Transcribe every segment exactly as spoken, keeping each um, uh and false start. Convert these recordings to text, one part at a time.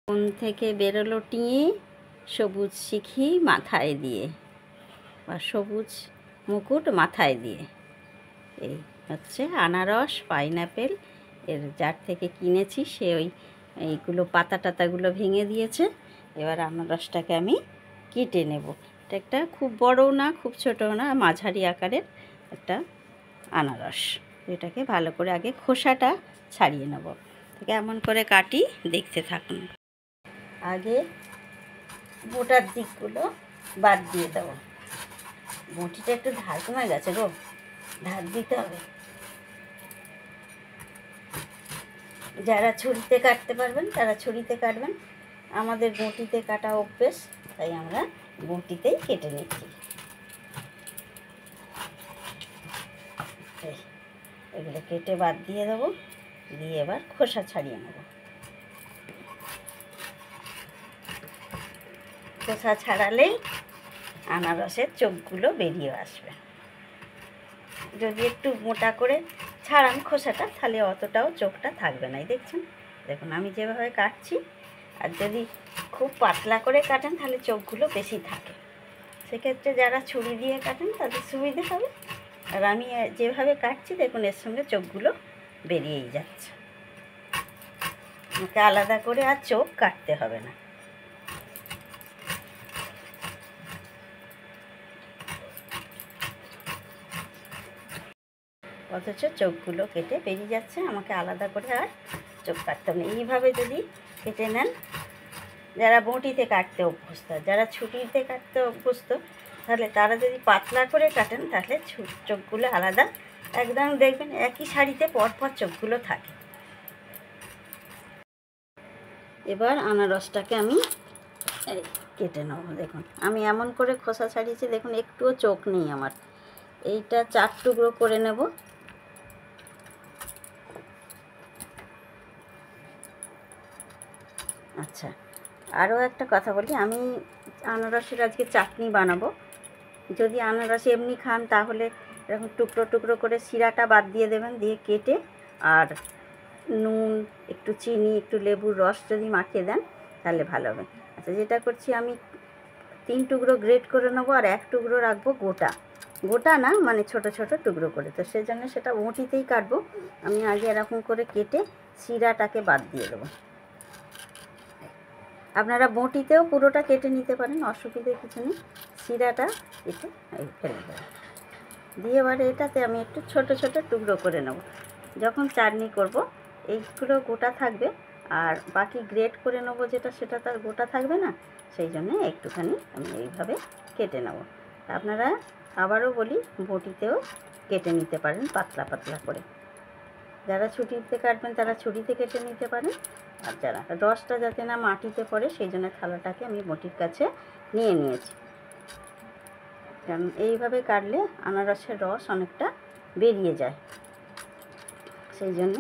কোন থেকে বেরোলো টিয়ে সবুজ শিখি মাথায় দিয়ে, বা সবুজ মুকুট মাথায় দিয়ে। এই হচ্ছে আনারস, পাইনঅ্যাপেল। এর যার থেকে কিনেছি সে ওই এইগুলো পাতা টাতাগুলো ভেঙে দিয়েছে। এবার আনারসটাকে আমি কেটে নেব। এটা একটা খুব বড়ও না, খুব ছোটও না, মাঝারি আকারের একটা আনারস। এটাকে ভালো করে আগে খোসাটা ছাড়িয়ে নেব। কেমন করে কাটি দেখতে থাকুন। আগে বোটার দিকগুলো বাদ দিয়ে দেবো। বটিটা একটু ধার কমে গেছে গো, ধার দিতে হবে। যারা ছুরিতে কাটতে পারবেন তারা ছুরিতে কাটবেন। আমাদের বটিতে কাটা অভ্যেস, তাই আমরা বটিতেই কেটে নিচ্ছি। এগুলো কেটে বাদ দিয়ে দেবো, দিয়ে এবার খোসা ছাড়িয়ে নেব। খোসা ছাড়ালেই আনারসের চোখগুলো বেরিয়ে আসবে। যদি একটু মোটা করে ছাড়ান খোসাটা, তাহলে অতটাও চোখটা থাকবে না। দেখছেন, দেখুন আমি যেভাবে কাটছি। আর যদি খুব পাতলা করে কাটেন তাহলে চোখগুলো বেশি থাকে। সেক্ষেত্রে যারা ছুরি দিয়ে কাটেন তাদের সুবিধে হবে। আর আমি যেভাবে কাটছি দেখুন, এর সঙ্গে চোখগুলো বেরিয়েই যাচ্ছে। আমাকে আলাদা করে আর চোখ কাটতে হবে না। অথচ চোখগুলো কেটে বেরিয়ে যাচ্ছে, আমাকে আলাদা করে আর চোখ কাটতে হবে না। এইভাবে যদি কেটে নেন, যারা বটিতে কাটতে অভ্যস্ত, যারা ছুরিতে কাটতে অভ্যস্ত, তাহলে তারা যদি পাতলা করে কাটেন তাহলে চোখগুলো আলাদা একদম দেখবেন একই শাড়িতে পরপর চোখগুলো থাকে। এবার আনারসটাকে আমি কেটে নেব। দেখুন আমি এমন করে খোসা ছাড়িয়েছি, দেখুন একটুও চোখ নেই আমার। এইটা চার টুকরো করে নেব। আচ্ছা, আরও একটা কথা বলি, আমি আনারসের আজকে চাটনি বানাবো। যদি আনারস এমনি খান তাহলে এরকম টুকরো টুকরো করে শিরাটা বাদ দিয়ে দেবেন, দিয়ে কেটে আর নুন, একটু চিনি, একটু লেবুর রস যদি মাখিয়ে দেন তাহলে ভালো হবে। আচ্ছা, যেটা করছি আমি তিন টুকরো গ্রেট করে নেবো, আর এক টুকরো রাখবো গোটা। গোটা না, মানে ছোট ছোট টুকরো করে। তো সেজন্য সেটা বটিতেই কাটবো। আমি আগে এরকম করে কেটে শিরাটাকে বাদ দিয়ে দেবো। আপনারা বটিতেও পুরোটা কেটে নিতে পারেন, অসুবিধে কিছু নেই। শিরাটা কেটে এই ফেলে দেবো, দিয়ে এবারে এটাতে আমি একটু ছোট ছোট টুকরো করে নেব। যখন চাটনি করব এইগুলো গোটা থাকবে, আর বাকি গ্রেট করে নেব যেটা, সেটা তার গোটা থাকবে না। সেই জন্য একটুখানি আমি এইভাবে কেটে নেব। আপনারা আবারও বলি, বটিতেও কেটে নিতে পারেন পাতলা পাতলা করে। যারা ছুরিতে কাটবেন তারা ছুরিতে কেটে নিতে পারেন। আর যারা রসটা যাতে না মাটিতে পড়ে সেই জন্য থালাটাকে আমি বটির কাছে নিয়ে নিয়েছি। কারণ এইভাবে কাটলে আনারসের রস অনেকটা বেরিয়ে যায়, সেই জন্য।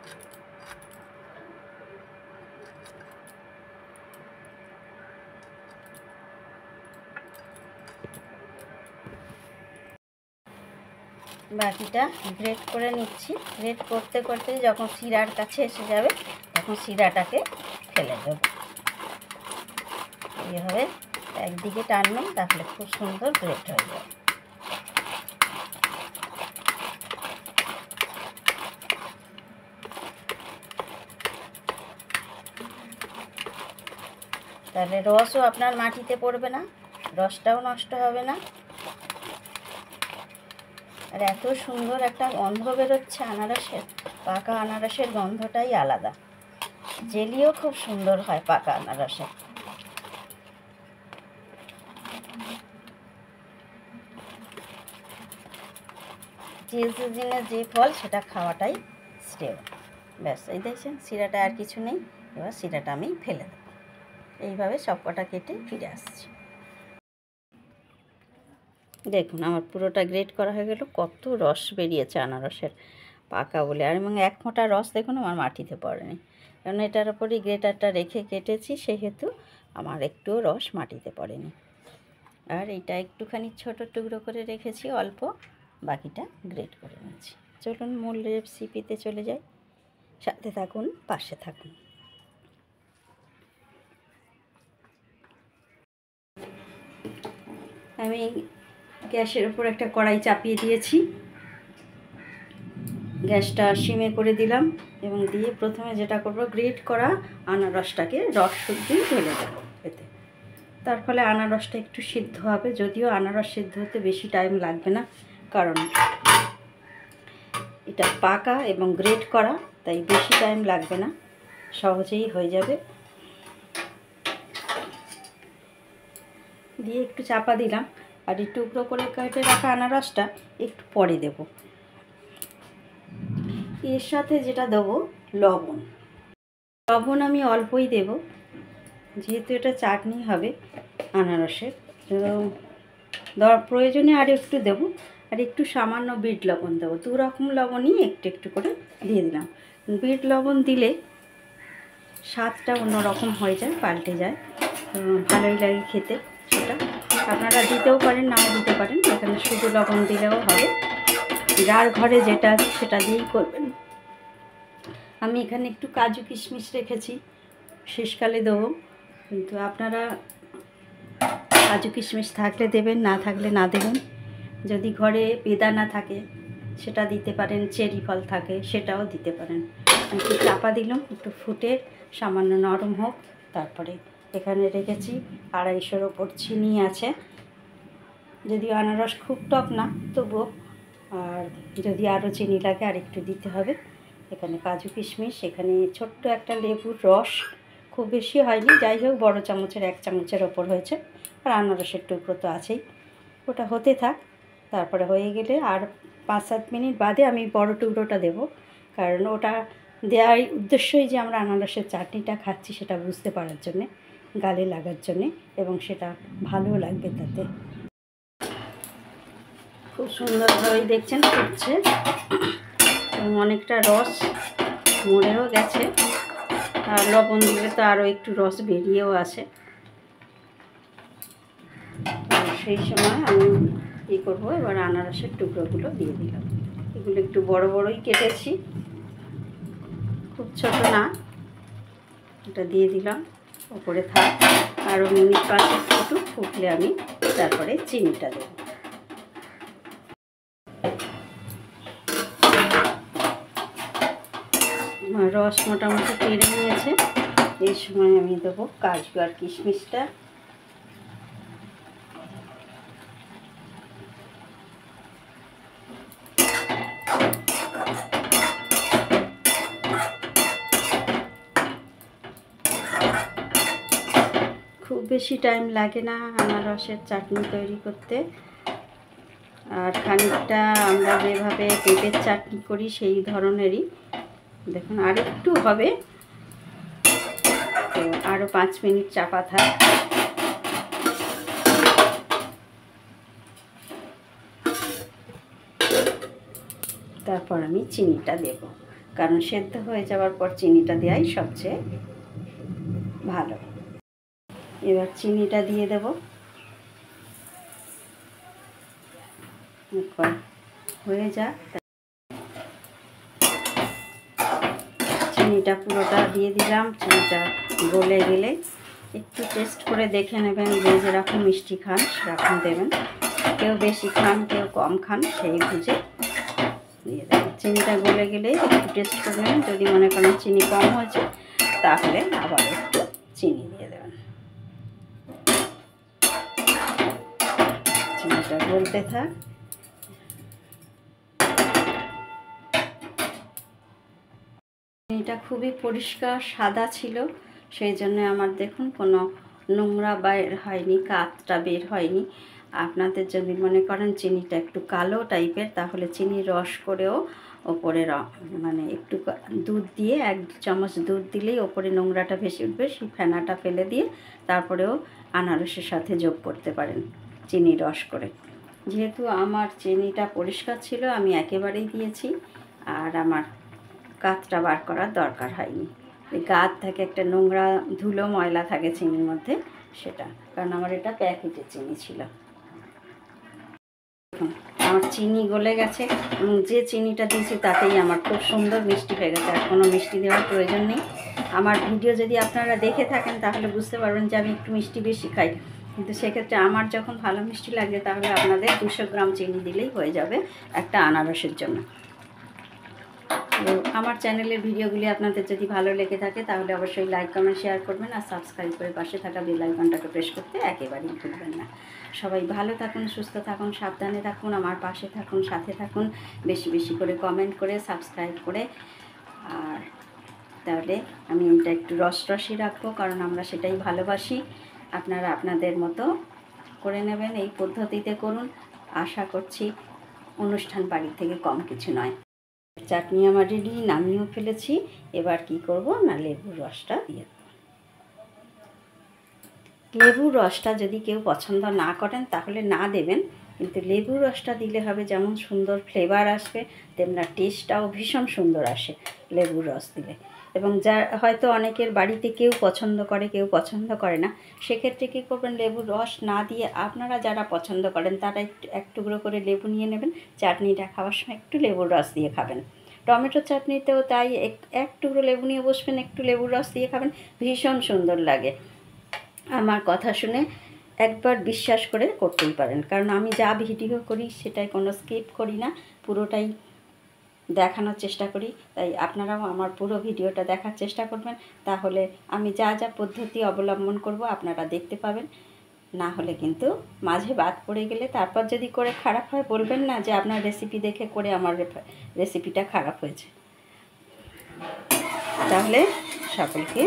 বাকিটা গ্রেট করে নিচ্ছি। গ্রেট করতে করতে যখন শিরার কাছে এসে যাবে তখন শিরাটাকে ফেলে দেব। এইভাবে একদিকে টানবেন, তাহলে খুব সুন্দর গ্রেট হয়ে যাবে। তাহলে রসও আপনার মাটিতে পড়বে না, রসটাও নষ্ট হবে না। আর এত সুন্দর একটা গন্ধ বেরোচ্ছে আনারসের, পাকা আনারসের গন্ধটাই আলাদা। জেলিও খুব সুন্দর হয় পাকা আনারসের। যে সিজনে যে ফল সেটা খাওয়াটাই শ্রেয়। ব্যাস, এই দেখছেন শিরাটা আর কিছু নেই। এবার শিরাটা আমি ফেলে দেব। এইভাবে সব কটা কেটে ফিরে আসছি। দেখুন আমার পুরোটা গ্রেট করা হয়ে গেল। কত রস বেরিয়েছে আনারসের পাকা বলে। আর এবং এক ফোঁটা রস দেখুন আমার মাটিতে পড়েনি, কারণ এটার ওপরই গ্রেটারটা রেখে কেটেছি, সেহেতু আমার একটুও রস মাটিতে পড়েনি। আর এটা একটুখানি ছোট টুকরো করে রেখেছি অল্প, বাকিটা গ্রেট করে নিচ্ছি। চলুন মূল রেসিপিতে চলে যাই, সাথে থাকুন, পাশে থাকুন। আমি গ্যাসের উপর একটা কড়াই চাপিয়ে দিয়েছি, গ্যাসটা সিমে করে দিলাম এবং দিয়ে প্রথমে যেটা করব, গ্রেট করা আনারসটাকে রস শুদ্ধি ঢেলে দেবো এতে। তার ফলে আনারসটা একটু সিদ্ধ হবে, যদিও আনারস সিদ্ধ হতে বেশি টাইম লাগবে না, কারণ এটা পাকা এবং গ্রেট করা, তাই বেশি টাইম লাগবে না, সহজেই হয়ে যাবে। দিয়ে একটু চাপা দিলাম, আর এই টুকরো করে কেটে রাখা আনারসটা একটু পরে দেব। এর সাথে যেটা দেবো লবণ, লবণ আমি অল্পই দেব, যেহেতু এটা চাটনি হবে আনারসের, প্রয়োজনে আর একটু দেবো, আর একটু সামান্য বিট লবণ দেবো। দু রকম লবণই একটু একটু করে দিয়ে দিলাম। বিট লবণ দিলে স্বাদটা অন্যরকম হয়ে যায়, পাল্টে যায়, ভালোই লাগে খেতে। সেটা আপনারা দিতেও পারেন, নাও দিতে পারেন, এখানে শুধু লবণ দিলেও হবে, যার ঘরে যেটা আছে সেটা দিয়েই করবেন। আমি এখানে একটু কাজু কিশমিশ রেখেছি, শেষকালে দেবো, কিন্তু আপনারা কাজু কিশমিশ থাকলে দেবেন, না থাকলে না দেবেন। যদি ঘরে বেদানা থাকে সেটা দিতে পারেন, চেরি ফল থাকে সেটাও দিতে পারেন। একটু চাপা দিলাম, একটু ফুটে সামান্য নরম হোক। তারপরে এখানে রেখেছি আড়াইশোর ওপর চিনি আছে, যদিও আনারস খুব টক না তবুও, আর যদি আরও চিনি লাগে আর একটু দিতে হবে। এখানে কাজু কিশমিশ, এখানে ছোট্ট একটা লেবুর রস, খুব বেশি হয়নি, যাই হোক বড় চামচের এক চামচের ওপর হয়েছে, আর আনারসের টুকরো তো আছেই, ওটা হতে থাক। তারপরে হয়ে গেলে আর পাঁচ সাত মিনিট বাদে আমি বড় টুকরোটা দেব, কারণ ওটা দেওয়ার উদ্দেশ্যই যে আমরা আনারসের চাটনিটা খাচ্ছি সেটা বুঝতে পারার জন্যে, গালে লাগার জন্যে, এবং সেটা ভালো লাগবে তাতে। খুব সুন্দরভাবেই দেখছেন ফুটছে, এবং অনেকটা রস মরেও গেছে, আর লবণ দিলে তো আরও একটু রস বেরিয়েও আসে। সেই সময় আমি কী করবো, এবার আনারসের টুকরোগুলো দিয়ে দিলাম। এগুলো একটু বড় বড়ই কেটেছি, খুব ছোট না। এটা দিয়ে দিলাম, ওপরে থাক, আরও মিনিট পাঁচ একটু ফুটলে আমি তারপরে চিনিটা দেব। রস মোটামুটি কেড়ে নিয়েছে, এই সময় আমি দেবো কাজু আর কিশমিশটা। খুব বেশি টাইম লাগে না আনারসের চাটনি তৈরি করতে, আর খানিকটা আমরা যেভাবে পেঁপের চাটনি করি সেই ধরনেরই। দেখুন আর একটু হবে, তো আরও পাঁচ মিনিট চাপা থাক। তারপর আমি চিনিটা দেব, কারণ সেদ্ধ হয়ে যাওয়ার পর চিনিটা দেওয়াই সবচেয়ে ভালো। এবার চিনিটা দিয়ে দেব, হয়ে যাক। চিনিটা পুরোটা দিয়ে দিলাম, চিনিটা গলে গেলে একটু টেস্ট করে দেখে নেবেন, যে যেরকম মিষ্টি খান সেরকম দেবেন, কেউ বেশি খান কেউ কম খান, সেই বুঝে দিয়ে দেবেন। চিনিটা গলে গেলে একটু টেস্ট করে নেবেন, যদি মনে করেন চিনি কম হয়েছে তাহলে আবার একটু চিনি দিয়ে দেবেন। চিনিটা গলতে থাক। চিনিটা খুবই পরিষ্কার সাদা ছিল, সেই জন্য আমার দেখুন কোনো নোংরা বের হয়নি, কাতটা বের হয়নি। আপনাদের যদি মনে করেন চিনিটা একটু কালো টাইপের, তাহলে চিনি রস করেও ওপরে মানে একটু দুধ দিয়ে, এক চামচ দুধ দিলেই ওপরে নোংরাটা ভেসে উঠবে, সেই ফেনাটা ফেলে দিয়ে তারপরেও আনারসের সাথে যোগ করতে পারেন চিনি রস করে। যেহেতু আমার চিনিটা পরিষ্কার ছিল আমি একেবারেই দিয়েছি, আর আমার কাতটা বার করার দরকার হয়নি। গাত থাকে একটা নোংরা ধুলো ময়লা থাকে চিনির মধ্যে, সেটা, কারণ আমার এটা প্যাকেটের চিনি ছিল। আমার চিনি গলে গেছে, এবং যে চিনিটা দিয়েছি তাতেই আমার খুব সুন্দর মিষ্টি হয়ে গেছে, আর কোনো মিষ্টি দেওয়ার প্রয়োজন নেই। আমার ভিডিও যদি আপনারা দেখে থাকেন তাহলে বুঝতে পারবেন যে আমি একটু মিষ্টি বেশি খাই, কিন্তু সেক্ষেত্রে আমার যখন ভালো মিষ্টি লাগবে তাহলে আপনাদের দুশো গ্রাম চিনি দিলেই হয়ে যাবে একটা আনারসের জন্য। তো আমার চ্যানেলের ভিডিওগুলি আপনাদের যদি ভালো লেগে থাকে তাহলে অবশ্যই লাইক কমেন্ট শেয়ার করবেন, আর সাবস্ক্রাইব করে পাশে থাকা বেল আইকনটাকে প্রেস করতে একেবারেই ভুলবেন না। সবাই ভালো থাকুন, সুস্থ থাকুন, সাবধানে থাকুন, আমার পাশে থাকুন, সাথে থাকুন, বেশি বেশি করে কমেন্ট করে সাবস্ক্রাইব করে। আর তাহলে আমি এটা একটু রস রসই রাখবো, কারণ আমরা সেটাই ভালোবাসি। আপনারা আপনাদের মতো করে নেবেন, এই পদ্ধতিতে করুন। আশা করছি অনুষ্ঠান বাড়ি থেকে কম কিছু নয়। চাটনি আমার রেডি, নামিয়েও ফেলেছি। এবার কি করব না, লেবুর রসটা দিয়ে দেব। লেবুর রসটা যদি কেউ পছন্দ না করেন তাহলে না দেবেন, কিন্তু লেবুর রসটা দিলে হবে যেমন সুন্দর ফ্লেভার আসবে, তেমনি টেস্টটাও ভীষণ সুন্দর আসে লেবুর রস দিলে। এবং যা হয়তো অনেকের বাড়িতে কেউ পছন্দ করে, কেউ পছন্দ করে না, সেক্ষেত্রে কী করবেন, লেবুর রস না দিয়ে আপনারা যারা পছন্দ করেন তারা একটু এক টুকরো করে লেবু নিয়ে নেবেন, চাটনিটা খাওয়ার সময় একটু লেবুর রস দিয়ে খাবেন। টমেটো চাটনিতেও তাই, এক এক টুকরো লেবু নিয়ে বসবেন, একটু লেবুর রস দিয়ে খাবেন, ভীষণ সুন্দর লাগে। আমার কথা শুনে একবার বিশ্বাস করে করতেই পারেন, কারণ আমি যা ভিডিও করি সেটাই কোনো স্কিপ করি না, পুরোটাই দেখানোর চেষ্টা করি। তাই আপনারাও আমার পুরো ভিডিওটা দেখার চেষ্টা করবেন, তাহলে আমি যা যা পদ্ধতি অবলম্বন করব আপনারা দেখতে পাবেন। না হলে কিন্তু মাঝে বাদ পড়ে গেলে তারপর যদি করে খারাপ হয় বলবেন না যে আপনার রেসিপি দেখে করে আমার রেসিপিটা খারাপ হয়েছে। তাহলে সকলকে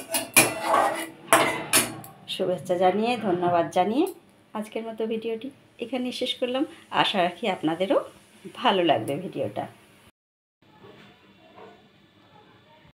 শুভেচ্ছা জানিয়ে, ধন্যবাদ জানিয়ে আজকের মতো ভিডিওটি এখানেই শেষ করলাম। আশা রাখি আপনাদেরও ভালো লাগবে ভিডিওটা।